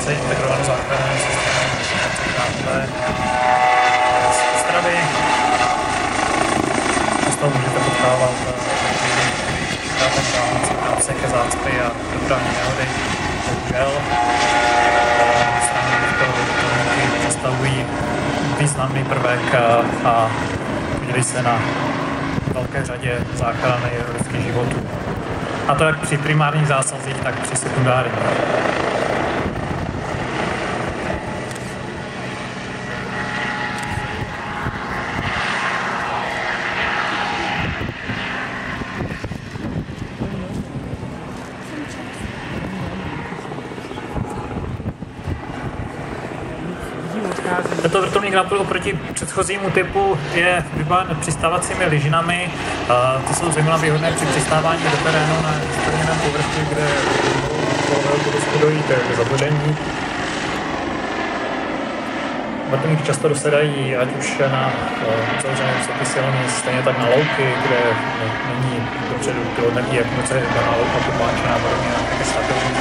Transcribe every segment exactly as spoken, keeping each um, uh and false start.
více integrovanou záchranným systémem z Ostravy. Z toho můžete potkávat práce ke zácpy a dopravní nehody. Bohužel strany vrtulníky představují významný prvek a, a podílí se na velké řadě záchrany lidských životů. A to jak při primárních zásazích, tak při sekundárních. Tento vrtulník oproti předchozímu typu je vybaven přistávacími lyžinami. Ty jsou zejména výhodné při přistávání do terénu na zplněném povrchu, kde budou dojít k zaboření. Vrtulníky často dosedají ať už na uzavřené úseky silnic, stejně tak na louky, kde není dopředu pilot neví, jak moc je daná louka popáčená, podobně jak satelit.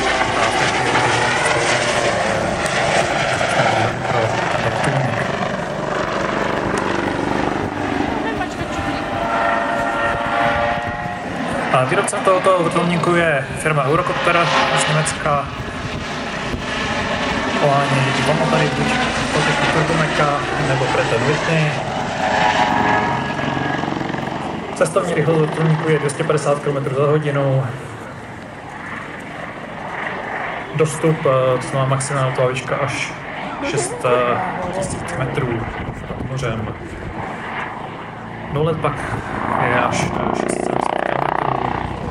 A výrobcem tohoto vrtulníku je firma Eurocopter z Německa. Pohánějí dva motory, buď prototyp Turbomeca nebo Pratt Whitney. Cestovní rychlost vrtulníku je dvě stě padesát kilometrů za hodinu. Dostup, to znamená maximální letová výška až šest tisíc metrů nad mořem. Dolet pak je až šest set sedmdesát kilometrů.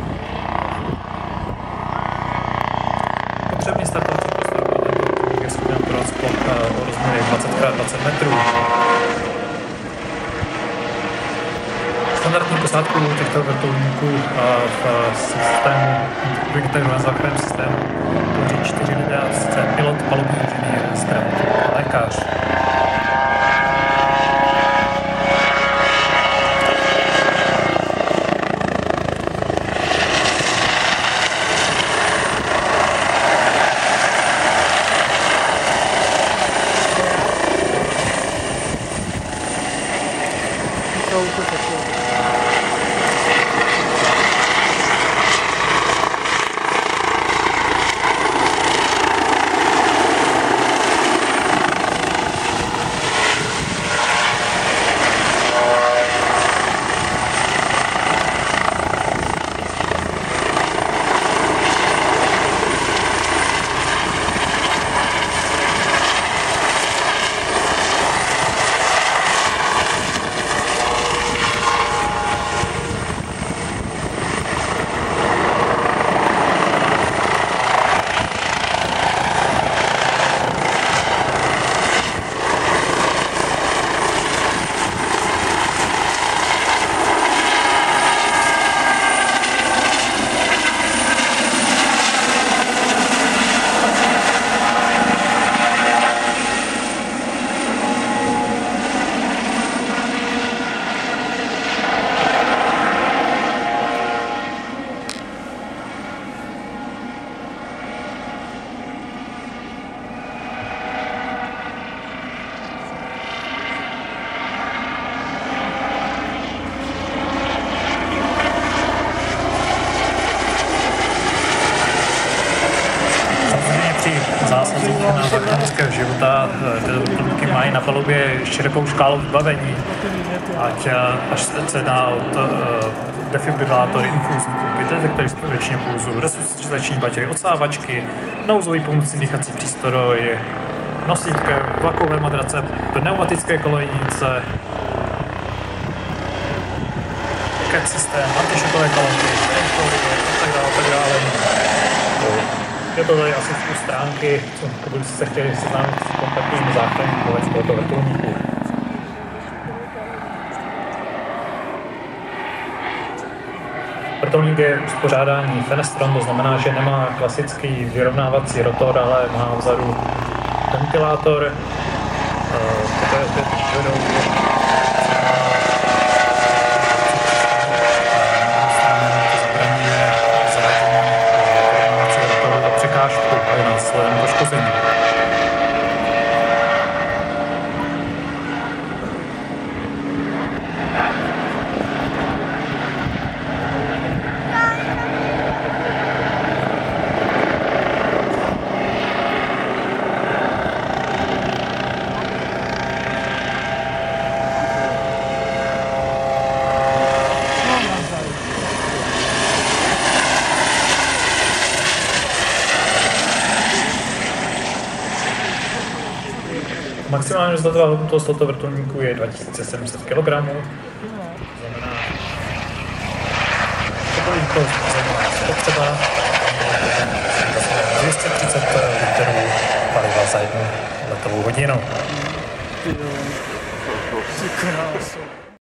Potřebný startovací prostor je schopen pro sklop o rozměry dvacet krát dvacet metrů. Standardní posádku těchto vrtulníků v systému integrovaném záchranném systému tvoří čtyři lidé, a sice pilot, palubní inženýr, zdravotník a lékař. Zásazích na záchranu lidského života tyto vrtulníky mají na palubě širokou škálu vybavení, ať až se jedná od defibrilátory, infuzní pumpy, detektory skutečně pulzu, resuscitační baterie, odsávačky, nouzový pomocný dýchací přístroj, nosítky, vlakové madrace, pneumatické kolejnice, cat systém, antišokové kalhoty, a tak dále, tak dále. Je to tady asi z stránky, pokud jste se chtěli seznámit s kompletním záchranným pohled tohoto vrtulníku. Vrtulník je uspořádání fenestron, to znamená, že nemá klasický vyrovnávací rotor, ale má vzadu ventilátor. Toto je opět vedou překážku a je následem poškození. Maximální vzdatová hmotnost tohoto vrtulníku je dva tisíce sedm set kilogramů. Znamená, to byl rychlost, znamená spotřeba dvě stě třicet litrů paliva za jednu letovou hodinu.